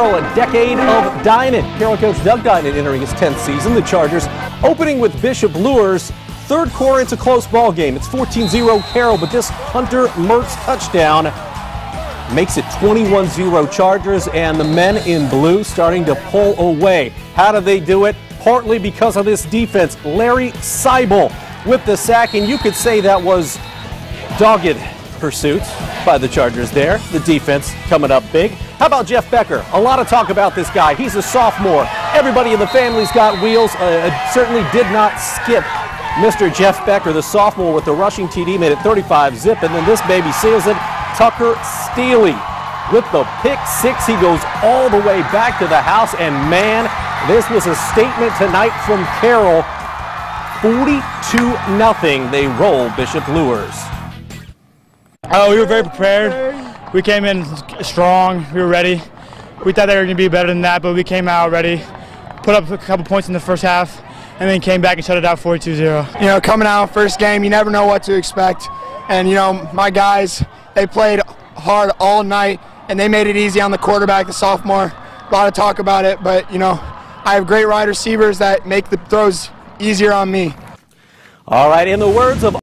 Carroll, a decade of Dinan. Carroll coach Doug Dinan entering his 10th season. The Chargers opening with Bishop Luers. Third quarter, it's a close ball game. It's 14-0 Carroll, but this Hunter Mertz touchdown makes it 21-0 Chargers, and the men in blue starting to pull away. How do they do it? Partly because of this defense. Larry Seibel with the sack, and you could say that was dogged pursuit by the Chargers there. The defense coming up big. How about Jeff Becker? A lot of talk about this guy. He's a sophomore. Everybody in the family's got wheels. Certainly did not skip Mr. Jeff Becker, the sophomore, with the rushing TD, made it 35-zip, and then this baby seals it. Tucker Steele with the pick six. He goes all the way back to the house, and man, this was a statement tonight from Carroll. 42-0. They roll Bishop Luers. Oh, we were very prepared. We came in strong. We were ready. We thought they were going to be better than that, but we came out ready, put up a couple points in the first half, and then came back and shut it out 42-0. You know, coming out first game, you never know what to expect. And, you know, my guys, they played hard all night, and they made it easy on the quarterback, the sophomore. A lot of talk about it, but, you know, I have great wide receivers that make the throws easier on me. All right, in the words of